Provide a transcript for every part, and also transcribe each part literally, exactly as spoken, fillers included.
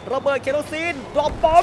ระเบิดเคโรซีนดรอปบอม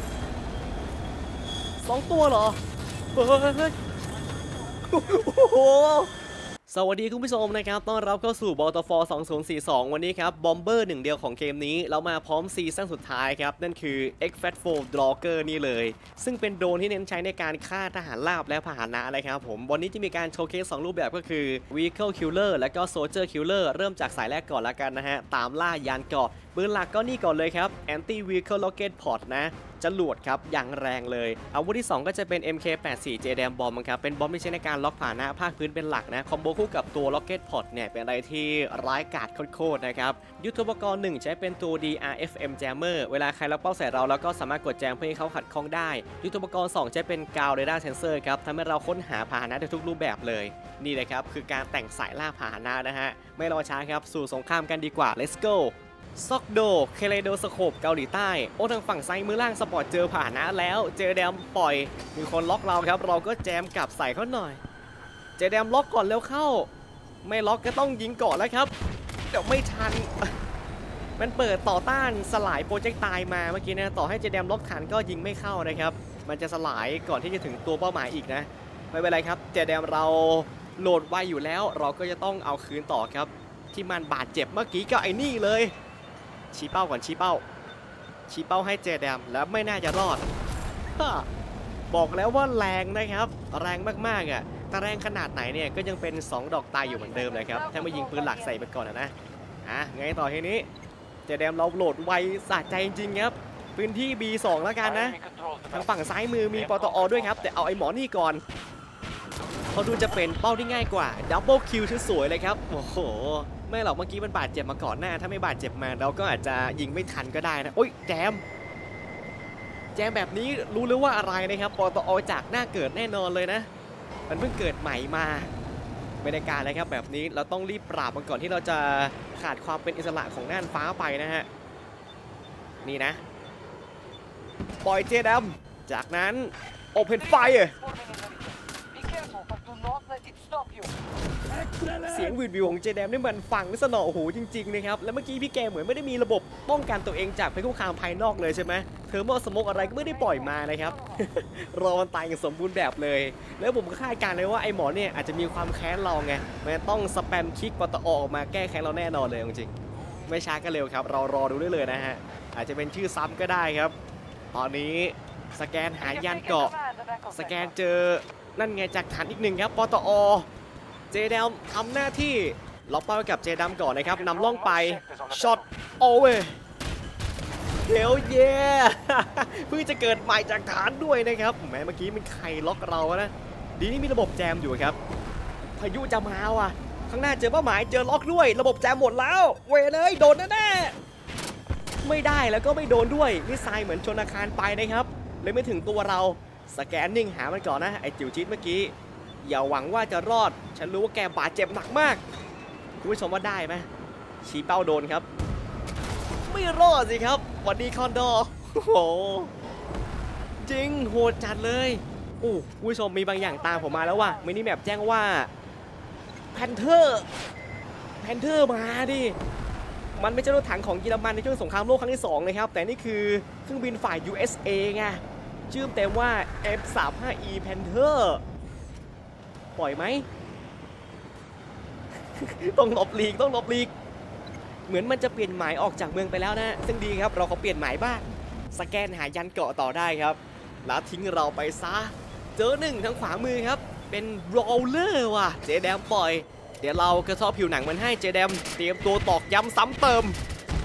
สองตัวเหรอเฮ้ยโอ้โหสวัสดีคุณผู้ชมนะครับต้อนรับเข้าสู่ Battlefield สองพันสี่สิบสองวันนี้ครับบอมเบอร์หนึ่งเดียวของเกมนี้เรามาพร้อมซีซั่นสุดท้ายครับนั่นคือ เอ็กซ์ แฟต โฟร์ Draugr นี่เลยซึ่งเป็นโดรนที่เน้นใช้ในการฆ่าทหารราบและพาหนะนะครับผมวันนี้จะมีการโชว์เคสสองรูปแบบก็คือ Vehicle Killer และก็ Soldier Killer เริ่มจากสายแรกก่อนละกันนะฮะตามล่ายานเกราะปืนหลักก็นี่ก่อนเลยครับ Anti Vehicle Rocket Pod นะจรวดครับอย่างแรงเลยอาวุธที่สองก็จะเป็น เอ็ม เค แปดสิบสี่ เจ แดม Bomb ครับเป็นบอมที่ใช้ในการล็อกผ่านหน้าภาคพื้นเป็นหลักนะคอมโบคู่กับตัว Rocket Pod เนี่ยเป็นอะไรที่ร้ายกาจโคตรๆนะครับยุทโธปกรณ์หนึ่งใช้เป็นตัว ดี อาร์ เอฟ เอ็ม Jammer เวลาใครล็อกเป้าใส่เราแล้วก็สามารถกดแจมเพื่อให้เขาขัดข้องได้ยุทโธปกรณ์สองใช้เป็น Ground Radar Sensor ครับทำให้เราค้นหาพาหนะได้ทุกรูปแบบเลยนี่เลยครับคือการแต่งสายล่าพาหนะนะฮะไม่รอช้าครับสู่สงครามกันดีกว่า let's goซอกโดเคเลโดสโคปเกาหลีใต้โอ้ทางฝั่งซ้ายมือล่างสปอร์ตเจอผ่านนะแล้วเจอแดมปล่อยมีคนล็อกเราครับเราก็แจมกลับใส่เขาหน่อยเจอแดมล็อกก่อนเร็วเข้าไม่ล็อกก็ต้องยิงก่อนแล้วครับเดี๋ยวไม่ทันมันเปิดต่อต้านสลายโปรเจกต์ตายมาเมื่อกี้นะต่อให้เจอแดมล็อกทันก็ยิงไม่เข้านะครับมันจะสลายก่อนที่จะถึงตัวเป้าหมายอีกนะไม่เป็นไรครับเจอแดมเราโหลดไวอยู่แล้วเราก็จะต้องเอาคืนต่อครับที่มันบาดเจ็บเมื่อกี้ก็ไอ้นี่เลยชี้เป้าก่อนชี้เป้าชี้เป้าให้เจแดมแล้วไม่น่าจะรอดบอกแล้วว่าแรงนะครับแรงมากๆอ่ะแต่แรงขนาดไหนเนี่ยก็ยังเป็นสองดอกตายอยู่เหมือนเดิมเลยครับถ้าไม่ยิงปืนหลักใส่ไปก่อนนะอ่ะไงต่อทีนี้เจแดมเราโหลดไวสะใจจริงๆครับพื้นที่ บี สอง แล้วกันนะทางฝั่งซ้ายมือมีปตอด้วยครับแต่เอาไอ้หมอนี่ก่อนเขาดูจะเป็นเป้าที่ง่ายกว่าดับเบิลคิวสวยๆเลยครับโอ้โหไม่หรอกเมื่อกี้มันบาดเจ็บมาก่อนหน้าถ้าไม่บาดเจ็บมาเราก็อาจจะยิงไม่ทันก็ได้นะโอ้ยแจมแจมแบบนี้รู้เลยว่าอะไรนะครับปตอจากหน้าเกิดแน่นอนเลยนะมันเพิ่งเกิดใหม่มาไม่ได้การเลยครับแบบนี้เราต้องรีบปราบมันก่อนที่เราจะขาดความเป็นอิสระของน่านฟ้าไปนะฮะนี่นะปล่อยเจดำจากนั้นโอเพนไฟร์เสียงวิววิวของเจแดมนี่มันฟังสนอหูจริงๆนะครับแล้วเมื่อกี้พี่แกเหมือนไม่ได้มีระบบป้องกันตัวเองจากภัยคุกคามภายนอกเลยใช่ไหมเทอร์โมสโมกอะไรก็ไม่ได้ปล่อยมานะครับ รอมันตายอย่างสมบูรณ์แบบเลยแล้วผมก็คาดการณ์เลยว่าไอ้หมอเนี่ยอาจจะมีความแค้นเราไงมันต้องสแปมคลิกปตอออกมาแก้แค้นเราแน่นอนเลยจริงๆไม่ช้าก็เร็วครับเรารอดูได้เลยนะฮะอาจจะเป็นชื่อซ้ำก็ได้ครับตอนนี้สแกนหายานเกาะสแกนเจอนั่นไงจากฐานอีกหนึ่งครับปตอเจดมทำหน้าที่ล็อกเป้ากับเจดมก่อนนะครับนำล่องไปช็อตโอเวเฮลเย่เพิ่งจะเกิดใหม่จากฐานด้วยนะครับแม้เมื่อกี้มันใครล็อกเรานะดีนี่มีระบบแจมอยู่ครับพายุจะมาว่ะข้างหน้าเจอเป้าหมายเจอล็อกด้วยระบบแจมหมดแล้วเวเลยโดนแน่ๆไม่ได้แล้วก็ไม่โดนด้วยมิสไซล์เหมือนชนอาคารไปนะครับเลยไม่ถึงตัวเราสแกนนิ่งหามันก่อนนะไอจิ๋วจี๊ดเมื่อกี้อย่าหวังว่าจะรอดฉันรู้ว่าแกบาดเจ็บหนักมากคุณผู้ชมว่าได้ไหมชี้เป้าโดนครับไม่รอดสิครับวันดีคอนดอร์โอ้โหจริงโหดจัดเลยโอ้คุณผู้ชมมีบางอย่างตามผมมาแล้วว่ะมินิแมปแจ้งว่าแพนเทอร์แพนเทอร์มาดิมันไม่ใช่รถถังของเยอรมันในช่วงสงครามโลกครั้งที่สองนะครับแต่นี่คือเครื่องบินฝ่าย ยู เอส เอ ไงชื่อเต็มว่า เอฟ สามสิบห้า อี Pantherปล่อยไหม ต้องหลบหลีกต้องหลบหลีกเหมือนมันจะเปลี่ยนหมายออกจากเมืองไปแล้วนะซึ่งดีครับเราเขาเปลี่ยนหมายบ้างสแกนหายันเกาะต่อได้ครับแล้วทิ้งเราไปซะเจอหนึ่งทางขวามือครับเป็นโรลเลอร์ว่ะเจแดมปล่อยเดี๋ยวเรากระทบผิวหนังมันให้เจแดมเตรียมตัวตอกย้ำซ้ำเติม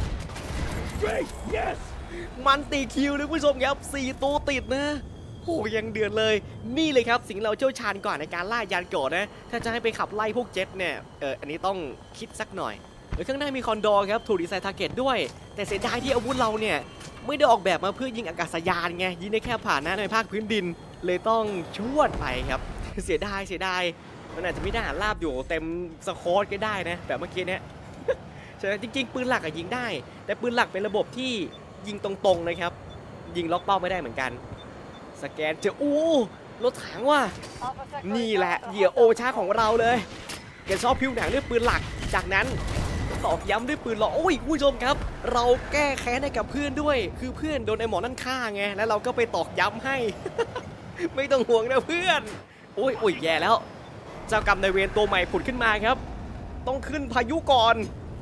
yes. มันตีคิวเลยผู้ชมครับสี่ตัวติดนะโอ้ยังเดือดเลยนี่เลยครับสิ่งเราเชี่ยวชาญก่อนในการล่ายานเกาะนะถ้าจะให้ไปขับไล่พวกเจ็ตเนี่ยเอออันนี้ต้องคิดสักหน่อยเออข้างหน้ามีคอนดอร์ครับถูกดีไซน์ทาร์เก็ตด้วยแต่เสียดายที่อาวุธเราเนี่ยไม่ได้ออกแบบมาเพื่อยิงอากาศยานไงยิงได้แค่ผ่านหน้าในภาคพื้นดินเลยต้องชวดไปครับเสียดายเสียดายมันอาจจะมีทหารราบอยู่เต็มสควอตก็ได้นะแบบเมื่อกี้เนี่ยใช่จริงๆปืนหลักอะยิงได้แต่ปืนหลักเป็นระบบที่ยิงตรงๆนะครับยิงล็อกเป้าไม่ได้เหมือนกันสแกนเจออู้รถถังว่ะนี่แหละเหยื่อโอชาของเราเลยแกชอบผิวหนังด้วยปืนหลักจากนั้นตอกย้ำด้วยปืนหรอโอ้ยผู้ชมครับเราแก้แค้นให้กับเพื่อนด้วยคือเพื่อนโดนไอ้หมอนั่นฆ่าไงแล้วเราก็ไปตอกย้ำให้ ไม่ต้องห่วงนะเพื่อนโอ้ยโอ้ยแย่แล้วเจ้ากรรมนายเวรตัวใหม่ผุดขึ้นมาครับต้องขึ้นพายุก่อน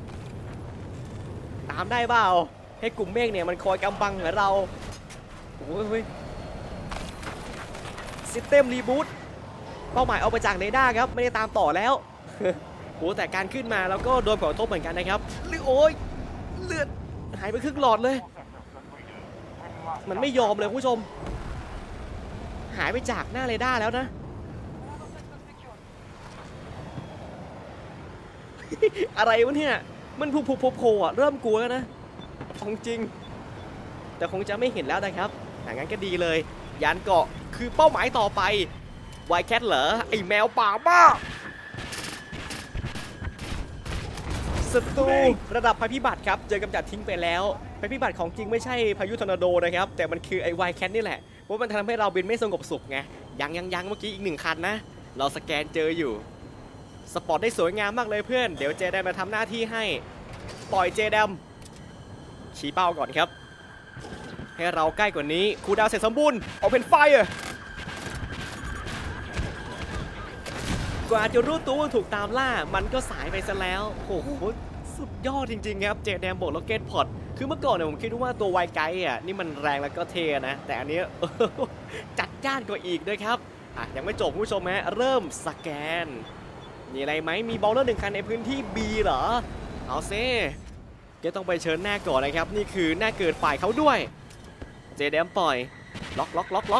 ตามได้เปล่าให้กลุ่มเมฆเนี่ยมันคอยกำบังเหมือนเราโอ้ยซิสเต็มรีบูตเป้าหมายเอาไปจากเรดาร์ครับไม่ได้ตามต่อแล้ว โอ้แต่การขึ้นมาแล้วก็โดนผลกระทบเหมือนกันนะครับหรือโอ้ยเลือดหายไปครึ่งหลอดเลยมันไม่ยอมเลยผู้ชมหายไปจากหน้าเรดาร์แล้วนะ อะไรวะเนี่ยมันผูกๆโผล่ๆอ่ะเริ่มกลัวแล้วนะของจริงแต่คงจะไม่เห็นแล้วนะครับอย่างนั้นก็ดีเลยยานเกาะคือเป้าหมายต่อไปไวแคทเหรอไอแมวป่าบ้าศัตรูระดับภัยพิบัติครับเจอกำจัดทิ้งไปแล้วภัยพิบัติของจริงไม่ใช่พายุทอร์นาโดนะครับแต่มันคือไอไวแคทนี่แหละเพราะมันทำให้เราบินไม่สงบสุขไงยังยังยังเมื่อกี้อีกหนึ่งคันนะเราสแกนเจออยู่สปอร์ตได้สวยงามมากเลยเพื่อนเดี๋ยวเจแดมมาทำหน้าที่ให้ปล่อยเจแดมชี้เป้าก่อนครับให้เราใกล้กว่านี้คูลดาวน์เสร็จสมบูรณ์โอเพนไฟร์กว่าจะรู้ตัวว่าถูกตามล่ามันก็สายไปซะแล้วโอ้โหสุดยอดจริงๆครับเจแดมโบกล็อกเก็ตพอตคือเมื่อก่อนเนี่ยผมคิดว่าตัวไวไกด์อ่ะนี่มันแรงแล้วก็เท่นะแต่อันนี้ จัดจ้านกว่าอีกด้วยครับอ่ะยังไม่จบผู้ชมฮะเริ่มสแกนมีอะไรไหมมีบอลเลอร์หนึ่งคันในพื้นที่ B เหรอเอาเซ่ก็ต้องไปเชิญหน้าก่อนนะครับนี่คือหน้าเกิดฝ่ายเขาด้วยเจแดมปล่อยล็อกล็อกล็อกล็อก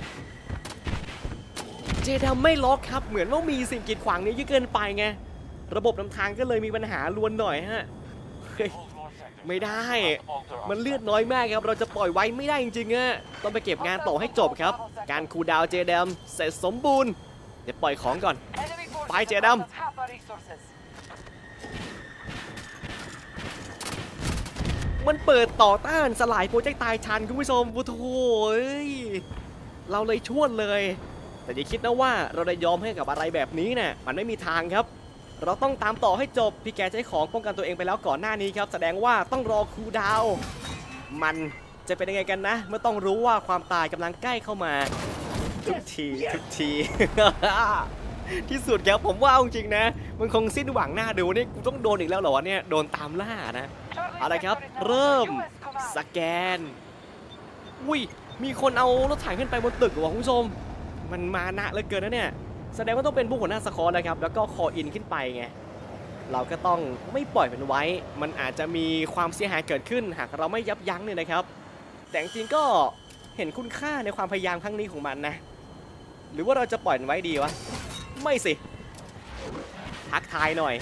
เจแดมไม่ล็อกครับเหมือนว่ามีสิ่งกีดขวางนี้เยอะเกินไปไงระบบนำทางก็เลยมีปัญหาลวนหน่อยฮะไม่ได้มันเลือดน้อยมากครับเราจะปล่อยไว้ไม่ได้จริงๆอะต้องไปเก็บงานต่อให้จบครับการคูลดาวน์เจแดมเสร็จสมบูรณ์เดี๋ยวปล่อยของก่อนไปเจแดมมันเปิดต่อต้านสลายโปรเจกต์ตายชันคุณผู้ชมโอ้โหเราเลยชวดเลยแต่อย่าคิดนะว่าเราได้ยอมให้กับอะไรแบบนี้เนี่ยมันไม่มีทางครับเราต้องตามต่อให้จบพี่แกใช้ของป้องกันตัวเองไปแล้วก่อนหน้านี้ครับแสดงว่าต้องรอคูลดาวน์มันจะเป็นยังไงกันนะเมื่อต้องรู้ว่าความตายกำลังใกล้เข้ามาทุกทีทุกที ที่สุดครับผมว่าจริงๆนะมันคงสิ้นหวังหน้าดูนี่กูต้องโดนอีกแล้วเหรอวะเนี่ยโดนตามล่านะเอาละครับเริ่มสแกนอุ้ยมีคนเอารถถังขึ้นไปบนตึกว่ะคุณผู้ชมมันมานะเหลือเกินนะเนี่ยแสดงว่าต้องเป็นผู้หัวหน้าสควอตนะครับแล้วก็คออินขึ้นไปไงเราก็ต้องไม่ปล่อยมันไว้มันอาจจะมีความเสียหายเกิดขึ้นหากเราไม่ยับยั้งเนี่ยนะครับแต่จริงก็เห็นคุณค่าในความพยายามครั้งนี้ของมันนะหรือว่าเราจะปล่อยมันไว้ดีวะไม่สิทักทายหน่อย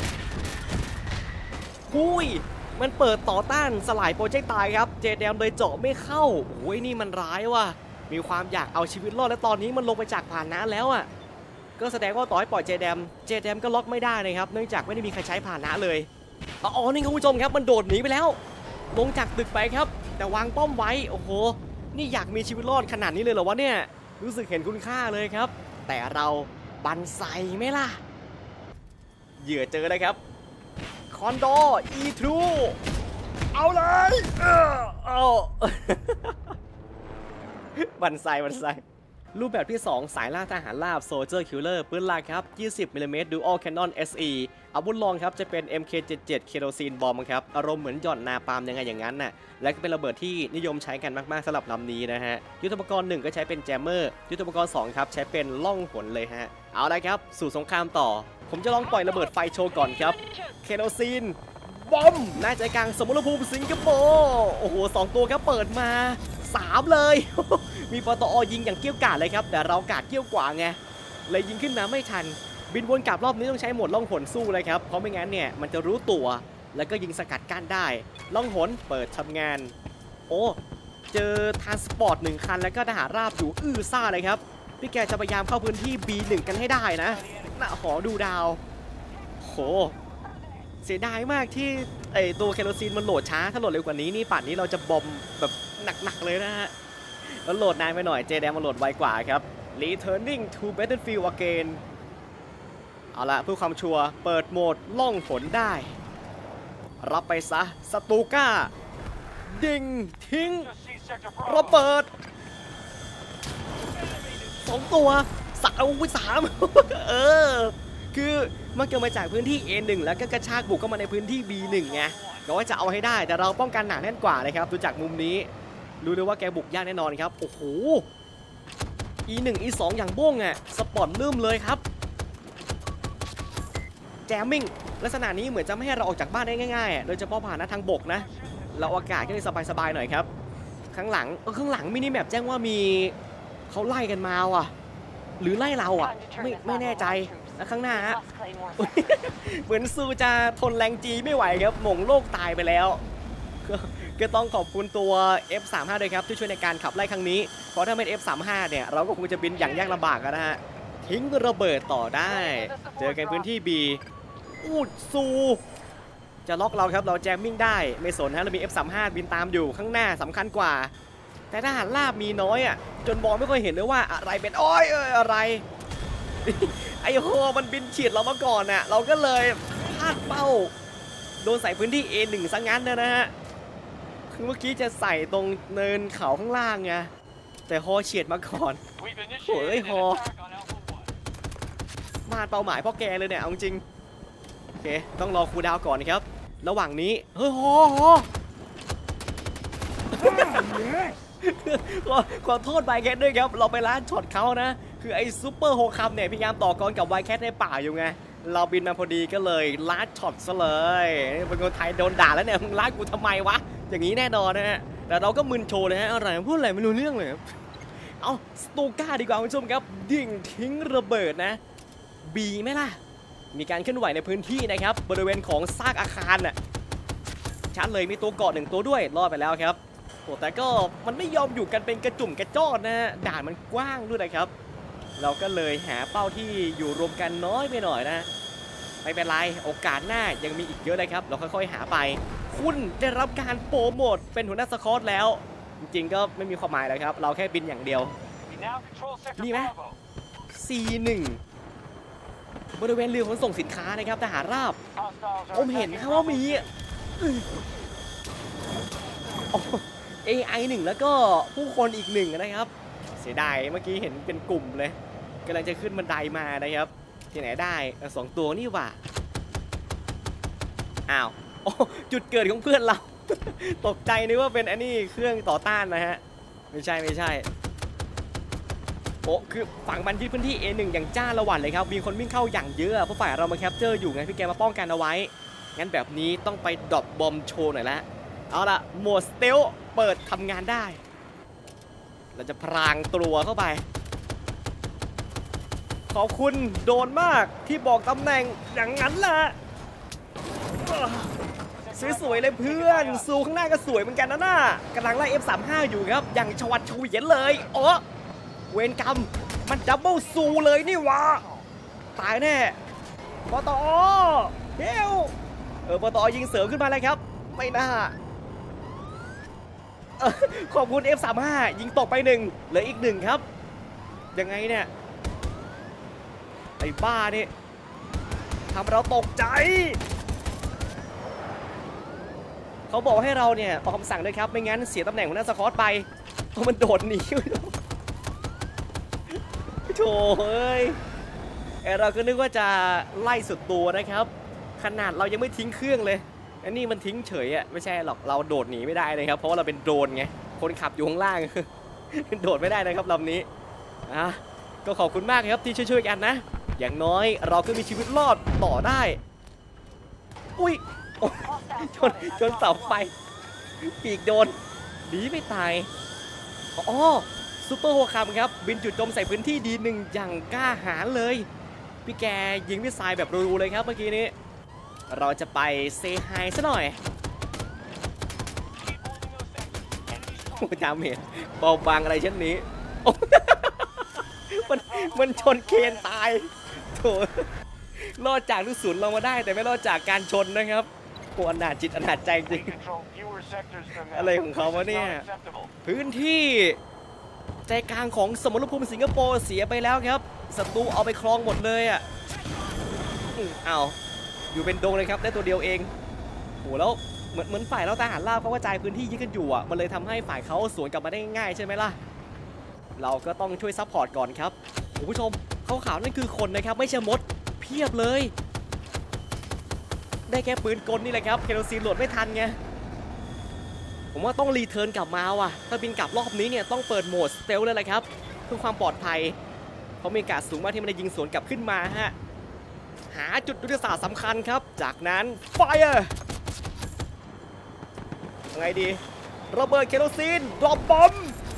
หุยมันเปิดต่อต้านสลายโปรเจกต์ตายครับเจแดมเลยเจาะไม่เข้าโอ้ยนี่มันร้ายว่ะมีความอยากเอาชีวิตรอดและตอนนี้มันลงไปจากผ่านน้ำแล้วอ่ะก็แสดงว่าต่อให้ปล่อยเจแดมเจแดมก็ล็อกไม่ได้นะครับเนื่องจากไม่ได้มีใครใช้ผ่านน้ำเลยอ๋อนี่คุณผู้ชมครับมันโดดหนีไปแล้วลงจากตึกไปครับแต่วางป้อมไว้โอ้โหนี่อยากมีชีวิตรอดขนาดนี้เลยเหรอวะเนี่ยรู้สึกเห็นคุณค่าเลยครับแต่เราบันไซไหมล่ะเหยื่อเจอเลยครับคอนโดอีทรูเอาเลยเออเอา บันไซบันไซรูปแบบที่สองสายล่าทหารราบ Soldier Killer ปืนหลักครับยี่สิบมิลลิเมตร Dual Cannon เอส อี อาวุธรองครับจะเป็น เอ็ม เค เจ็ดสิบเจ็ด เคโรซีนบอมครับอารมณ์เหมือนหย่อนนาปาล์มยังไงอย่างนั้นน่ะและก็เป็นระเบิดที่นิยมใช้กันมากๆสำหรับลำนี้นะฮะยุทโธปกรณ์หนึ่งก็ใช้เป็นแจมเมอร์ยุทโธปกรณ์สองครับใช้เป็นล่องหนเลยฮะเอาละครับสู่สงครามต่อผมจะลองปล่อยระเบิดไฟโชว์ก่อนครับเคโรซีนบอมหน้าใจกลางสมรภูมิสิงคโปร์โอ้โหสองตัวครับเปิดมาสามเลย มีปตอยิงอย่างเกี้ยวกาดเลยครับแต่เรากาดเกี้ยวกว่าไงเลยยิงขึ้นมาไม่ทันบินวนกลับรอบนี้ต้องใช้โหมดล่องหนสู้เลยครับเพราะไม่งั้นเนี่ยมันจะรู้ตัวแล้วก็ยิงสกัดกั้นได้ล่องหนเปิดทำงานโอ้เจอทรานสปอร์ตหนึ่งคันแล้วก็ทหารราบอยู่อื้อซ่าเลยครับพี่แกจะพยายามเข้าพื้นที่ บี หนึ่ง กันให้ได้นะหน้าหอดูดาวโหเสียดายมากที่ไอตัวเคโรซีนมันโหลดช้าถ้าโหลดเร็วกว่านี้นี่ป่านนี้เราจะบอมแบบหนักๆเลยนะฮะแล้วโหลดนานไปหน่อยเจแดมมาโหลดไวกว่าครับ Returning to Battlefield Again เอาละเพื่อความชัวร์เปิดโหมดล่องหนได้รับไปซะสตูก้าดิ่งทิ้งระเบิดสองตัวสามอุ้ยสามเออคือมันเกิดมาจากพื้นที่ เอ หนึ่ง แล้วก็กระชากบุกเข้ามาในพื้นที่ บี หนึ่ง ไงก็ว่าจะเอาให้ได้แต่เราป้องกันหนาแน่นกว่าเลยครับดูจากมุมนี้รู้เลยว่าแกบุกยากแน่นอนครับโอ้โห อี หนึ่ง อี สอง อย่างบ้งอ่ะสปอร์ตลืมเลยครับแจมมิ่งลักษณะนี้เหมือนจะไม่ให้เราออกจากบ้านได้ง่ายๆโดยเฉพาะผ่านทางบกนะเราอากาศก็เลยสบายๆหน่อยครับข้างหลังเออข้างหลังมินิแมปแจ้งว่ามีเขาไล่กันมาว่ะหรือไล่เราอ่ะไม่ไม่แน่ใจแล้วข้างหน้าฮะเหมือนซูจะทนแรงจีไม่ไหวครับหม่งโลกตายไปแล้วก็ต้องขอบคุณตัว เอฟ สามสิบห้า ด้วยครับที่ช่วยในการขับไล่ครั้งนี้เพราะถ้าเป็น เอฟ สามสิบห้า เนี่ยเราก็คงจะบินอย่างยากลำบากนะฮะทิ้งระเบิดต่อได้เจอกันพื้นที่ B อูดซูจะล็อกเราครับเราแจมมิ่งได้ไม่สนฮะเรามี เอฟ สามสิบห้า บินตามอยู่ข้างหน้าสำคัญกว่าแต่ทหารราบมีน้อยอ่ะจนมองไม่ค่อยเห็นเลยว่าอะไรเป็นอ้อยเอ้ยอะไรไอ้โหมันบินเฉียดเรามาก่อนน่ะเราก็เลยพลาดเป้าโดนใส่พื้นที่ เอ หนึ่ง ซะงั้นนะฮะคือเมื่อกี้จะใส่ตรงเนินเขาข้างล่างไงแต่ฮอเฉียดมาก่อนโอ้ยฮอมาเป้าหมายพ่อแกเลยเนี่ยเอาจริงโอเคต้องรอคูลดาวน์ก่อนนะครับระหว่างนี้เฮ้ยฮอฮอขอขอโทษไวแคทด้วยครับเราไปล้านช็อตเขานะคือไอ้ซูเปอร์โฮคัมเนี่ยพยายามต่อกรกับไวแคทในป่าอยู่ไงเราบินมาพอดีก็เลยล้านช็อตซะเลยเป็นคนไทยโดนด่าแล้วเนี่ยมึงล้านกูทำไมวะอย่างนี้แน่นอนนะฮะแต่เราก็มึนโชว์เลยฮะอะไรพูดอะไรไม่รู้เรื่องเลยเอาสตูก้าดีกว่าคุณผู้ชมครับดิ่งทิ้งระเบิดนะบีไหมล่ะมีการเคลื่อนไหวในพื้นที่นะครับบริเวณของซากอาคารน่ะชัดเลยมีตัวเกาะหนึ่งตัวด้วยรอดไปแล้วครับโอ้แต่ก็มันไม่ยอมอยู่กันเป็นกระจุ่มกระจ้อนนะฮะด่านมันกว้างด้วยนะครับเราก็เลยหาเป้าที่อยู่รวมกันน้อยไปหน่อยนะไม่เป็นไรโอกาสหน้ายังมีอีกเยอะเลยครับเราค่อยๆหาไปคุณได้รับการโปรโมทเป็นหัวหน้าสควอตแล้วจริงๆก็ไม่มีความหมายเลยครับเราแค่บินอย่างเดียวนี่ไหม ซี หนึ่ง บริเวณเรือขนส่งสินค้านะครับทหารราบผมเห็นว่ามี เอ ไอ หนึ่งแล้วก็ผู้คนอีกหนึ่งนะครับเสียดายเมื่อกี้เห็นเป็นกลุ่มเลยกำลังจะขึ้นบันไดมานะครับที่ไหนได้สองตัวนี่ว่าอ้าวจุดเกิดของเพื่อนเรา ตกใจนึกว่าเป็นอันนี้เครื่องต่อต้านนะฮะไม่ใช่ไม่ใช่โอ้คือฝั่งมันยึดพื้นที่ เอ หนึ่ง อย่างจ้าละวันเลยครับมีคนวิ่งเข้าอย่างเยอะเพราะฝ่ายเรามาแคปเจอร์อยู่ไงพี่แกมาป้องกันเอาไว้งั้นแบบนี้ต้องไปดรอปบอมโชว์หน่อยละเอาละโหมดสเตลเปิดทำงานได้เราจะพรางตัวเข้าไปขอบคุณโดนมากที่บอกตำแหน่งอย่างนั้นแหละสวยๆเลยเพื่อนซูข้างหน้าก็สวยเหมือนกันนะน่ากำลังไล่ เอฟ สามสิบห้า อยู่ครับอย่างชวัดเฉวียนเลยโอ้เวรกรรมมันดับเบิลซูเลยนี่วะตายแน่ปตอเฮลเออปตอยิงเสริมขึ้นมาเลยครับไม่น่าขอบคุณ เอฟ สามสิบห้า ยิงตกไปหนึ่งเหลืออีกหนึ่งครับยังไงเนี่ยไอ้บ้านี่ทำเราตกใจเขาบอกให้เราเนี่ยออกคำสั่งด้วยครับไม่งั้นเสียตำแหน่งหัวหน้าสควอตไปเพราะมันโดดหนีโถ่เอ้ยเราก็นึกว่าจะไล่สุดตัวนะครับขนาดเรายังไม่ทิ้งเครื่องเลยอันนี้มันทิ้งเฉยอ่ะไม่ใช่หรอกเราโดดหนีไม่ได้เลยครับเพราะว่าเราเป็นโดรนไงคนขับอยู่ข้างล่างโดดไม่ได้นะครับลำนี้อ่ะก็ขอบคุณมากครับที่ช่วยๆกันนะอย่างน้อยเราก็มีชีวิตรอดต่อได้อุ้ยชนชนเสาไฟปีกโดนดีไม่ตายอ๋อซูเปอร์โฮคัมครับบินจุดจมใส่พื้นที่ดีหนึ่งอย่างกล้าหาญเลยพี่แกยิงมิสไซล์แบบรูๆเลยครับเมื่อกี้นี้เราจะไปเซไฮซะหน่อยจำเห็นเบาบางอะไรเช่นนี้มันมันชนเคนตายโถรอดจากลูกศูนย์เรามาได้แต่ไม่รอดจากการชนนะครับโหอนาถจิตอนาถใจจริงอะไรของเขาวะเนี่ยพื้นที่ใจกลางของสมรภูมิสิงคโปร์เสียไปแล้วครับศัตรูเอาไปครองหมดเลยอ่ะอ้าวอยู่เป็นดงเลยครับได้ตัวเดียวเองโหแล้วเหมือนเหมือนฝ่ายเราทหารราบเขากระจายพื้นที่ยึดกันอยู่อ่ะมันเลยทำให้ฝ่ายเขาสวนกลับมาได้ง่ายใช่ไหมล่ะเราก็ต้องช่วยซัพพอร์ตก่อนครับคุณผู้ชมขาวๆนั่นคือคนนะครับไม่ใช่มดเพียบเลยได้แค่ปืนกลนี่แหละครับเคโรซีนโหลดไม่ทันไงผมว่าต้องรีเทิร์นกลับมาว่ะถ้าบินกลับรอบนี้เนี่ยต้องเปิดโหมดสเตลเลยแหละครับเพื่อความปลอดภัยเพราะมีโอกาสสูงมากที่มันจะยิงสวนกลับขึ้นมาฮะหาจุดยุทธศาสตร์สำคัญครับจากนั้นไฟร์ไงดีระเบิดเคโรซีนดรอปบอม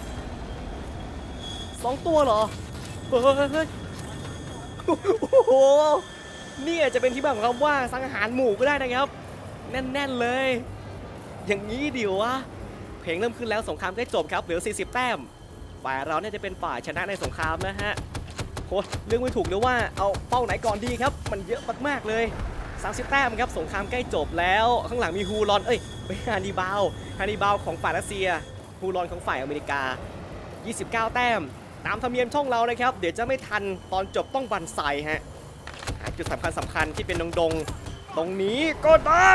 สองตัวเหรอเฮ้ยโอ้โหนี่อาจจะเป็นที่มาของคำว่าสังหารหมู่ก็ได้นะครับแน่นๆเลยอย่างนี้ดิวะเพลงเริ่มขึ้นแล้วสงครามใกล้จบครับเหลือสี่สิบแต้มฝ่ายเราเนี่ยจะเป็นฝ่ายชนะในสงครามนะฮะโค้ชเรื่องไม่ถูกเลยว่าเอาเป้าไหนก่อนดีครับมันเยอะมากๆเลยสามสิบแต้มครับสงครามใกล้จบแล้วข้างหลังมีฮูรอนเอ้ยไม่ฮานิบาลฮานิบาลของฝ่ายรัสเซียฮูรอนของฝ่ายอเมริกายี่สิบเก้าแต้มตามธรรมเนียมช่องเรานะครับเดี๋ยวจะไม่ทันตอนจบต้องบันไซฮะหาจุดสำคัญสำคัญที่เป็นดงดงตรงนี้ก็ได้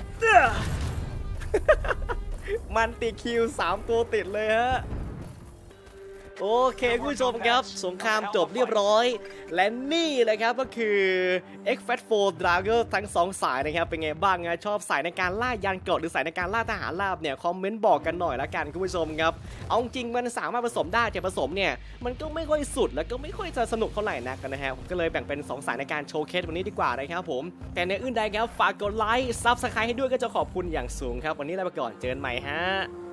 มันติคิวสามตัวติดเลยฮะโอเคคุณผู้ชมครับสงครามจบเรียบร้อยและนี่เลยครับก็คือ เอ็กซ์ แฟต โฟร์ Dragon ทั้งสองสายนะครับเป็นไงบ้างนะชอบสายในการล่ายานเกราะหรือสายในการล่าทหารราบเนี่ยคอมเมนต์บอกกันหน่อยละกันคุณผู้ชมครับเอาจริงมันสามารถผสมได้แต่ผสมเนี่ยมันก็ไม่ค่อยสุดแล้วก็ไม่ค่อยจะสนุกเท่าไหร่นักกันนะฮะผมก็เลยแบ่งเป็นสองสายในการโชว์เคสวันนี้ดีกว่านะครับผมแต่ในอื่นใดครับฝากกดไลค์ซับสไครต์ให้ด้วยก็จะขอบคุณอย่างสูงครับวันนี้ลาไปก่อนเจอกันใหม่ฮะ